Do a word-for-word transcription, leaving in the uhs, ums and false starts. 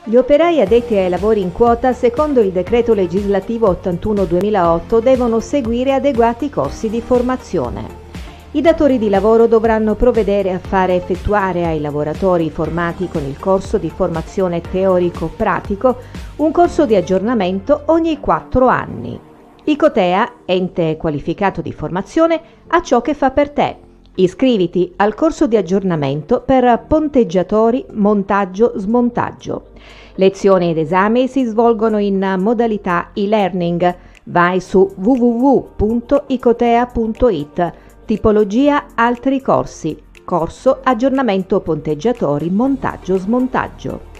Gli operai addetti ai lavori in quota, secondo il decreto legislativo ottantuno duemilaotto, devono seguire adeguati corsi di formazione. I datori di lavoro dovranno provvedere a fare effettuare ai lavoratori formati con il corso di formazione teorico-pratico un corso di aggiornamento ogni quattro anni. Icotea, ente qualificato di formazione, ha ciò che fa per te. Iscriviti al corso di aggiornamento per ponteggiatori, montaggio, smontaggio. Lezioni ed esami si svolgono in modalità e-learning. Vai su w w w punto icotea punto i t. Tipologia altri corsi. Corso aggiornamento ponteggiatori, montaggio, smontaggio.